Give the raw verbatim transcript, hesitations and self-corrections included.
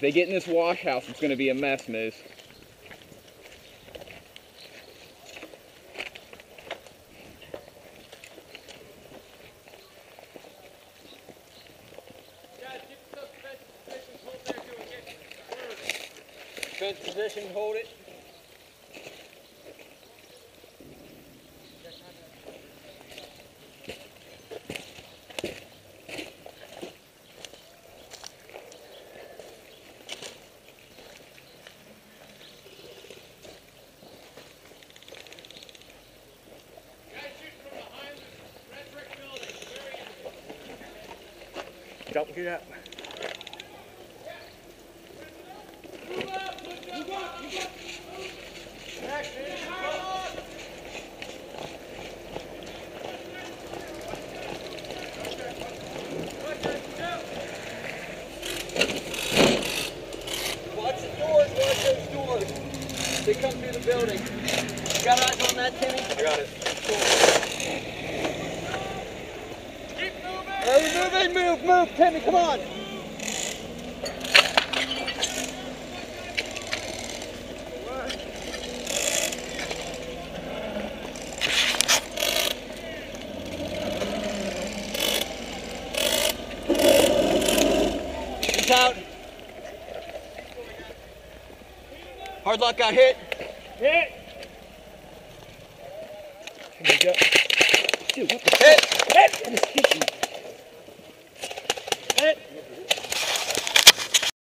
they get in this wash house, it's going to be a mess, Miz. Good position, hold it. Don't get up. Watch the doors, watch those doors. They come through the building. You got eyes on that, Timmy? I got it. Move, move, move, move, Timmy, come on. He's out. Hard luck got hit. Hit! Here we go. Dude, what the Hit! Hit! I just hit you.